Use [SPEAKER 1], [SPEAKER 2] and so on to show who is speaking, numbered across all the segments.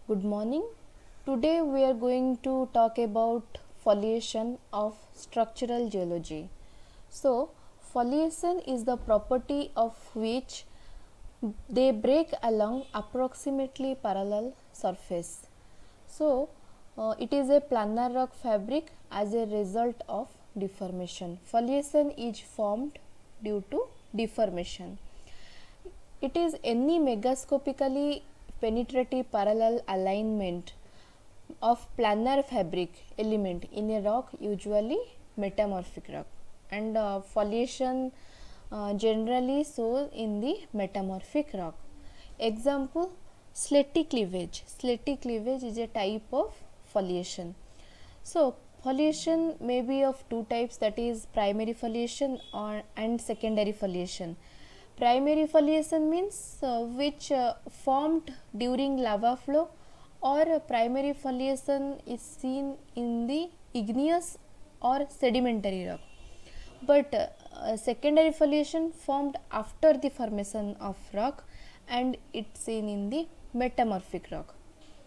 [SPEAKER 1] Good morning. Today we are going to talk about foliation of structural geology. So, foliation is the property of which they break along approximately parallel surface. So, it is a planar rock fabric as a result of deformation. Foliation is formed due to deformation. It is any megascopically penetrative parallel alignment of planar fabric element in a rock, usually metamorphic rock, and foliation generally shows in the metamorphic rock. Example: slatty cleavage. Slatty cleavage is a type of foliation. So foliation may be of two types, that is primary foliation and secondary foliation. Primary foliation means which formed during lava flow, or primary foliation is seen in the igneous or sedimentary rock. But secondary foliation formed after the formation of rock, and it's seen in the metamorphic rock.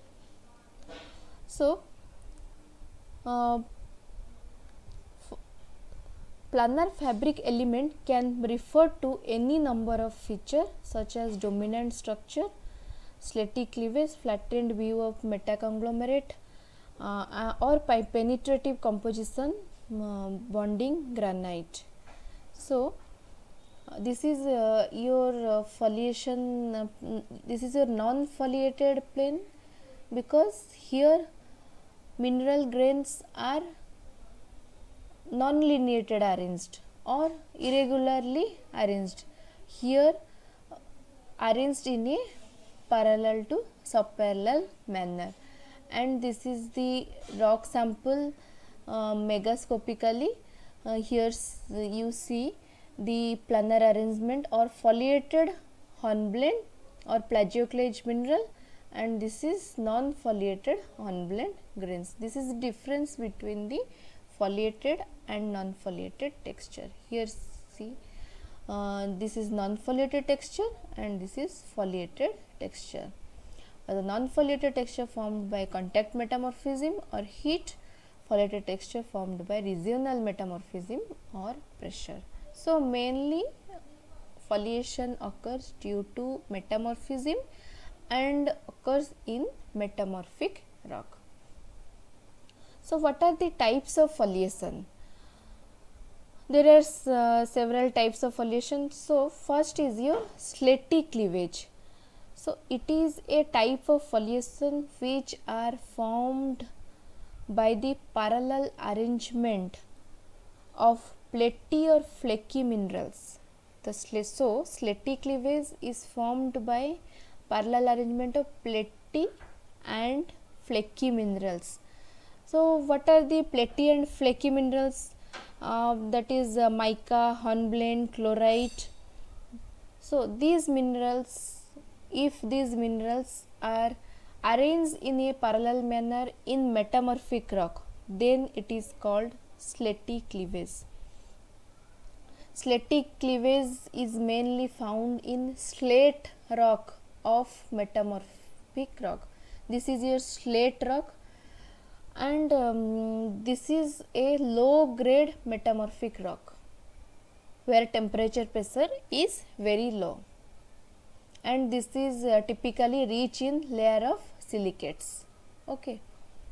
[SPEAKER 1] So planar fabric element can refer to any number of features such as dominant structure, slatty cleavage, flattened view of metaconglomerate, or penetrative composition, bonding granite. So this is your foliation, this is your non-foliated plane, because here mineral grains are non-lineated arranged or irregularly arranged. Here arranged in a parallel to subparallel manner, and this is the rock sample megascopically. Here you see the planar arrangement or foliated hornblende or plagioclase mineral, and this is non-foliated hornblende grains. This is the difference between the foliated and non-foliated texture. Here see this is non-foliated texture and this is foliated texture. The non-foliated texture formed by contact metamorphism or heat, foliated texture formed by regional metamorphism or pressure. So mainly foliation occurs due to metamorphism and occurs in metamorphic rock. So what are the types of foliation? There are several types of foliation. So first is your slatty cleavage. So it is a type of foliation which are formed by the parallel arrangement of platy or flaky minerals. So slatty cleavage is formed by parallel arrangement of platy and flaky minerals. So what are the platy and flaky minerals? That is mica, hornblende, chlorite. So these minerals, if these minerals are arranged in a parallel manner in metamorphic rock, then it is called slatty cleavage. Slatty cleavage is mainly found in slate rock of metamorphic rock. This is your slate rock, and this is a low grade metamorphic rock where temperature pressure is very low, and this is typically rich in layer of silicates. Okay.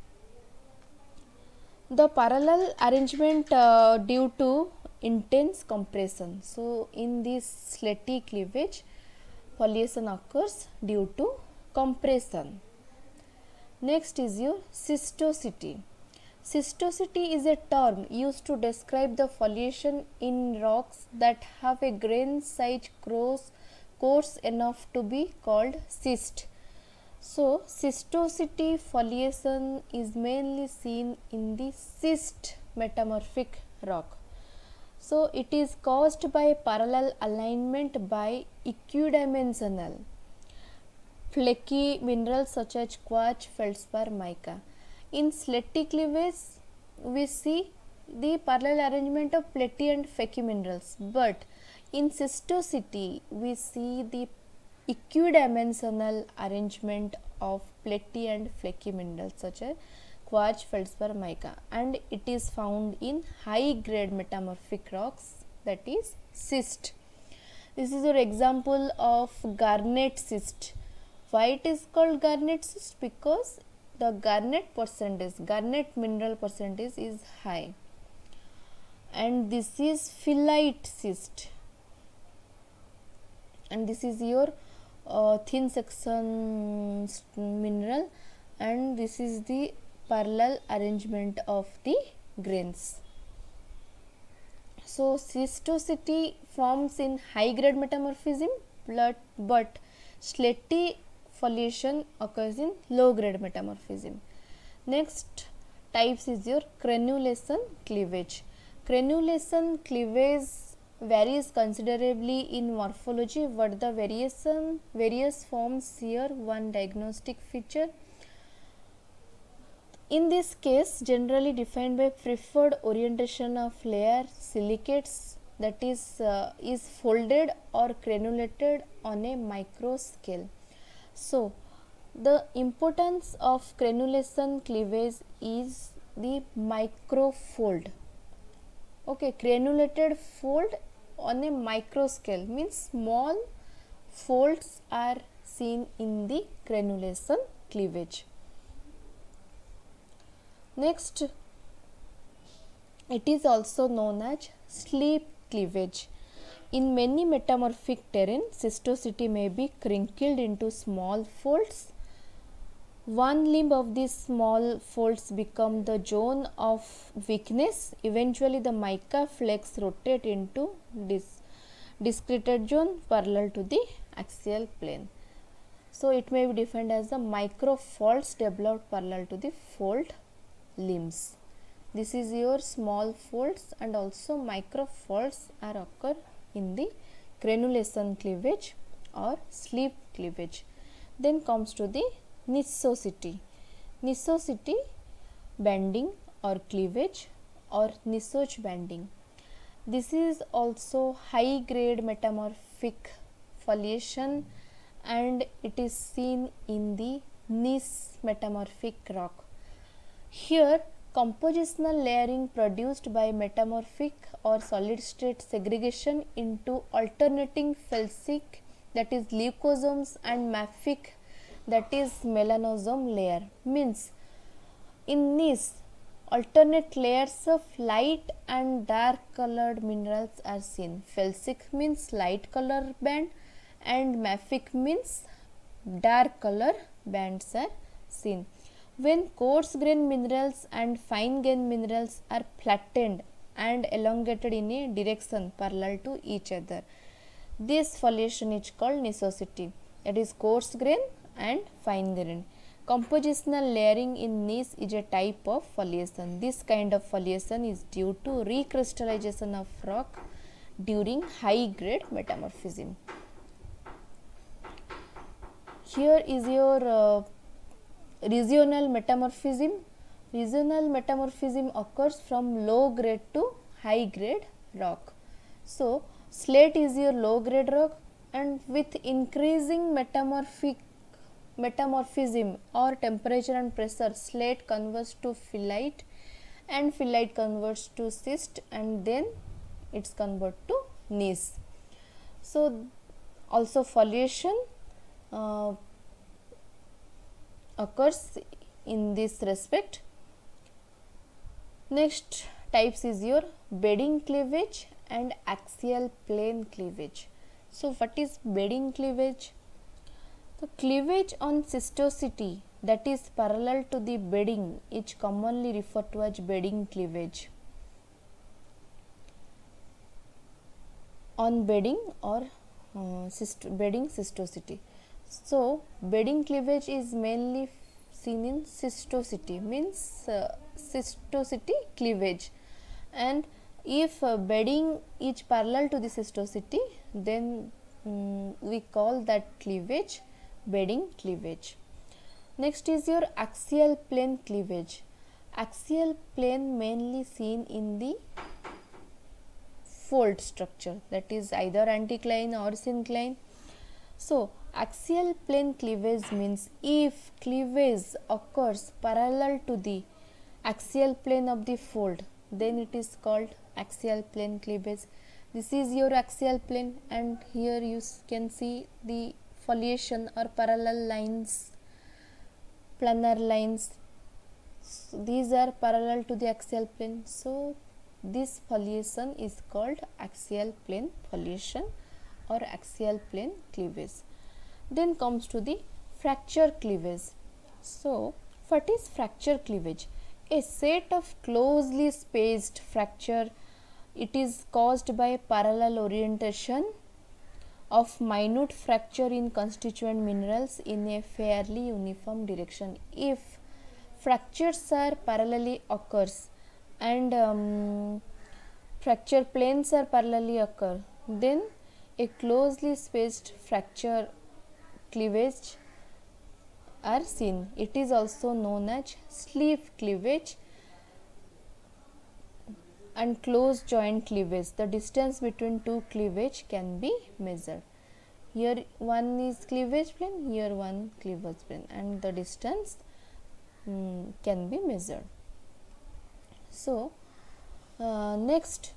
[SPEAKER 1] The parallel arrangement due to intense compression. So in this slatty cleavage, foliation occurs due to compression. Next is your schistosity. Schistosity is a term used to describe the foliation in rocks that have a grain size coarse enough to be called schist. So schistosity foliation is mainly seen in the schist metamorphic rock. So it is caused by parallel alignment by equidimensional flaky minerals such as quartz, feldspar, mica. In slatty cleavage, we see the parallel arrangement of platy and flaky minerals, but in schistosity, we see the equidimensional arrangement of platy and flaky minerals such as quartz, feldspar, mica, and it is found in high grade metamorphic rocks, that is schist. This is your example of garnet schist. Why it is called garnet schist? Because the garnet mineral percentage is high. And this is phyllite schist, and this is your thin section mineral, and this is the parallel arrangement of the grains. So schistosity forms in high grade metamorphism, but slaty foliation occurs in low grade metamorphism. Next types is your crenulation cleavage. Crenulation cleavage varies considerably in morphology, but the various forms here one diagnostic feature. In this case, generally defined by preferred orientation of layer silicates, that is folded or crenulated on a micro scale. So, the importance of crenulation cleavage is the micro fold. Okay, crenulated fold on a micro scale means small folds are seen in the crenulation cleavage. Next, it is also known as slip cleavage. In many metamorphic terrain, schistosity may be crinkled into small folds. One limb of these small folds become the zone of weakness. Eventually, the mica flakes rotate into discreted zone parallel to the axial plane. So, it may be defined as the micro faults developed parallel to the fold limbs. This is your small folds, and also micro faults are occur in the crenulation cleavage or slip cleavage. Then comes to the nisosity. Nisosity banding or cleavage or nisoch banding. This is also high grade metamorphic foliation, and it is seen in the gneiss metamorphic rock. Here, compositional layering produced by metamorphic or solid state segregation into alternating felsic, that is leucosomes, and mafic, that is melanosome layer, means in gneiss alternate layers of light and dark colored minerals are seen. Felsic means light color band and mafic means dark color bands are seen. When coarse grain minerals and fine grain minerals are flattened and elongated in a direction parallel to each other, this foliation is called nisosity, that is coarse grain and fine grain. Compositional layering in gneiss is a type of foliation. This kind of foliation is due to recrystallization of rock during high grade metamorphism. Here is your regional metamorphism. Regional metamorphism occurs from low grade to high grade rock. So, slate is your low grade rock, and with increasing metamorphism or temperature and pressure, slate converts to phyllite, and phyllite converts to schist, and then it's convert to gneiss. So, also foliation occurs in this respect. Next types is your bedding cleavage and axial plane cleavage. So, what is bedding cleavage? The cleavage on schistosity, that is parallel to the bedding, is commonly referred to as bedding cleavage. On bedding or bedding schistosity. So, bedding cleavage is mainly seen in schistosity, means schistosity cleavage, and if bedding is parallel to the schistosity, then we call that cleavage bedding cleavage. Next is your axial plane cleavage. Axial plane mainly seen in the fold structure, that is either anticline or syncline. So, Axial plane cleavage means if cleavage occurs parallel to the axial plane of the fold, then it is called axial plane cleavage. This is your axial plane, and here you can see the foliation or parallel lines, planar lines. So these are parallel to the axial plane. So this foliation is called axial plane foliation or axial plane cleavage. Then comes to the fracture cleavage. So what is fracture cleavage? A set of closely spaced fracture. It is caused by parallel orientation of minute fracture in constituent minerals in a fairly uniform direction. If fractures are parallelly occurs and fracture planes are parallelly occur, then a closely spaced fracture cleavage are seen. It is also known as sleeve cleavage and close joint cleavage. The distance between two cleavage can be measured. Here one is cleavage plane, here one cleavage plane, and the distance can be measured. So next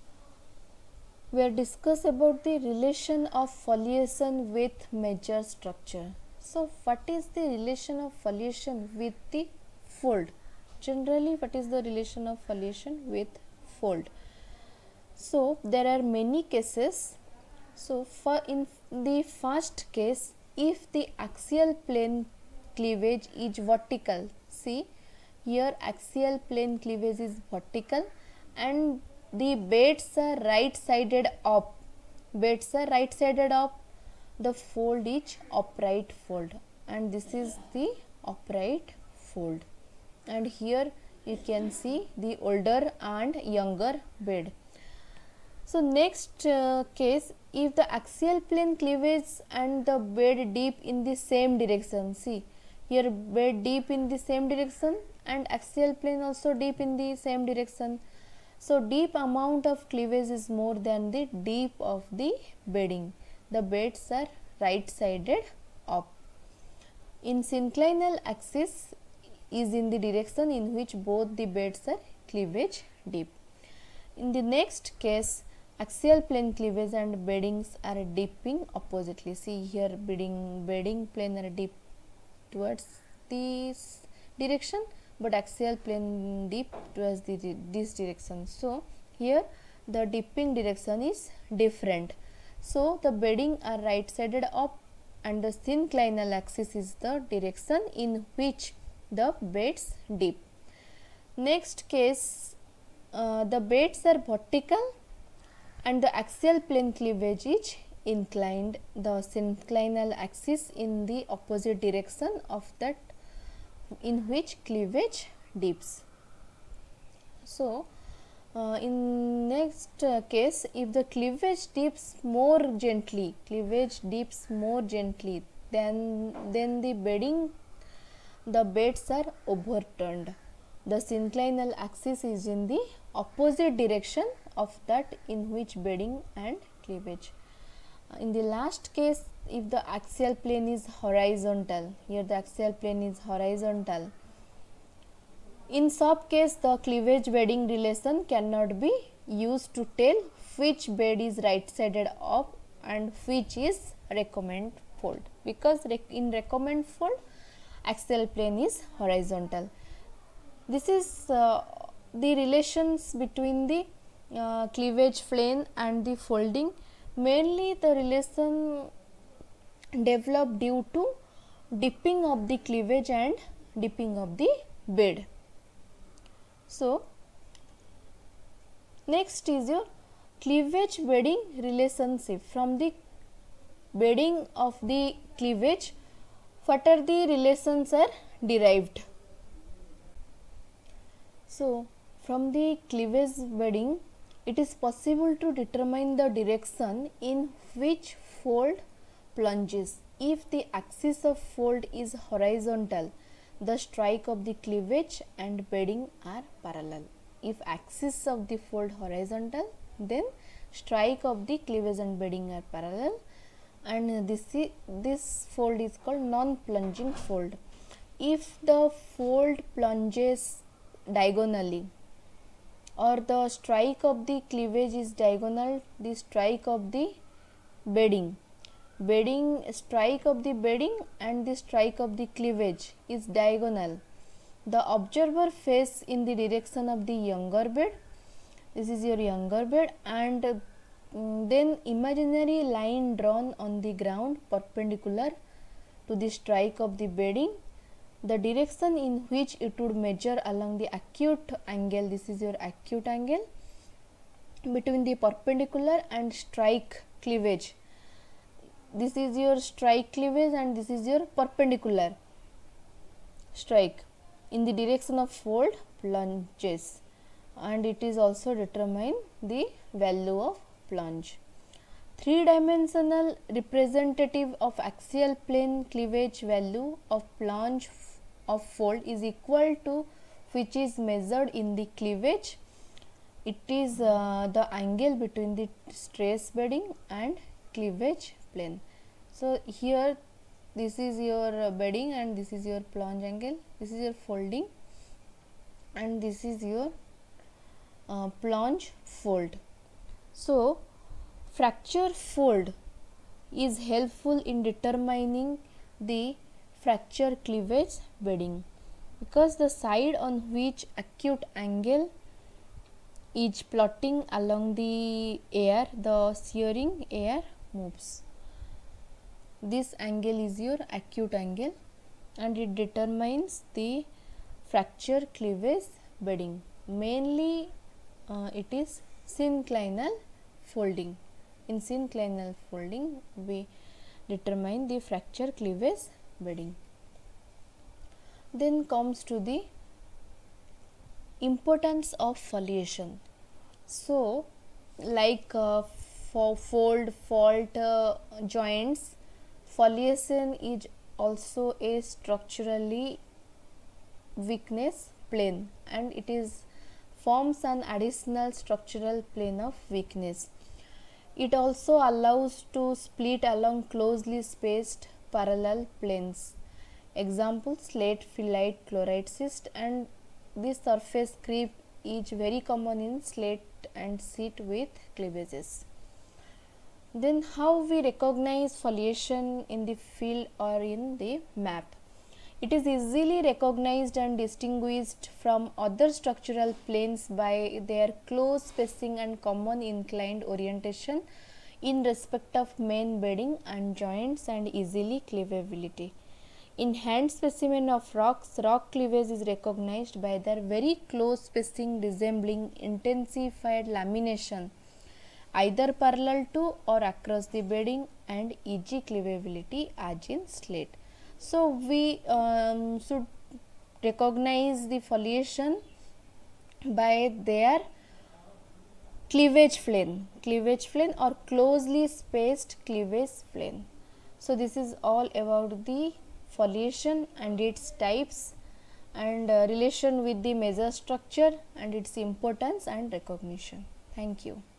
[SPEAKER 1] we are discuss about the relation of foliation with major structure. So what is the relation of foliation with the fold? Generally, what is the relation of foliation with fold? So there are many cases. So for in the first case, if the axial plane cleavage is vertical, see here axial plane cleavage is vertical and the beds are right sided up. Beds are right sided up. The fold is upright fold, and this is the upright fold. And here you can see the older and younger bed. So next case, if the axial plane cleavage and the bed deep in the same direction, see here bed deep in the same direction and axial plane also deep in the same direction. So deep amount of cleavage is more than the deep of the bedding. The beds are right sided up. In synclinal axis is in the direction in which both the beds are cleavage deep. In the next case, axial plane cleavage and beddings are dipping oppositely. See here bedding plane are deep towards this direction, but axial plane deep towards this direction. So here the dipping direction is different. So the bedding are right sided up and the synclinal axis is the direction in which the beds dip. Next case, the beds are vertical and the axial plane cleavage is inclined. The synclinal axis in the opposite direction of that in which cleavage dips. So in next case, if the cleavage dips more gently, then the bedding, the beds are overturned. The synclinal axis is in the opposite direction of that in which bedding and cleavage. In the last case, if the axial plane is horizontal, here the axial plane is horizontal. In such case, the cleavage bedding relation cannot be used to tell which bed is right sided up and which is recombinant fold, because in recombinant fold axial plane is horizontal. This is the relations between the cleavage plane and the folding. Mainly the relation developed due to dipping of the cleavage and dipping of the bed. So next is your cleavage bedding relationship. From the bedding of the cleavage, what are the relations are derived? So from the cleavage bedding, it is possible to determine the direction in which fold plunges. If the axis of fold is horizontal, the strike of the cleavage and bedding are parallel. If axis of the fold horizontal, then strike of the cleavage and bedding are parallel. and this fold is called non-plunging fold. If the fold plunges diagonally or the strike of the cleavage is diagonal, the strike of the bedding strike of the bedding and the strike of the cleavage is diagonal, the observer face in the direction of the younger bed. This is your younger bed, and then imaginary line drawn on the ground perpendicular to the strike of the bedding, the direction in which it would measure along the acute angle. This is your acute angle between the perpendicular and strike cleavage. This is your strike cleavage and this is your perpendicular strike in the direction of fold plunges, and it is also determine the value of plunge. Three-dimensional representative of axial plane cleavage value of plunge of fold is equal to which is measured in the cleavage. It is the angle between the stress bedding and cleavage plane. So here this is your bedding and this is your plunge angle, this is your folding and this is your plunge fold. So fracture fold is helpful in determining the fracture cleavage bedding because the side on which acute angle is plotting along the air, the shearing air moves. This angle is your acute angle and it determines the fracture cleavage bedding. Mainly it is synclinal folding. In synclinal folding we determine the fracture cleavage bedding. Then comes to the importance of foliation. So like for fold fault joints, foliation is also a structurally weakness plane and it is forms an additional structural plane of weakness. It also allows to split along closely spaced parallel planes. Example, slate phyllite chloride schist, and this surface creep is very common in slate and sheet with cleavages. Then how we recognize foliation in the field or in the map? It is easily recognized and distinguished from other structural planes by their close spacing and common inclined orientation in respect of main bedding and joints and easily cleavability. In hand specimen of rocks, rock cleavage is recognized by their very close spacing resembling intensified lamination either parallel to or across the bedding and easy cleavability as in slate. So we should recognize the foliation by their cleavage plane or closely spaced cleavage plane. So this is all about the foliation and its types and relation with the mesostructure and its importance and recognition. Thank you.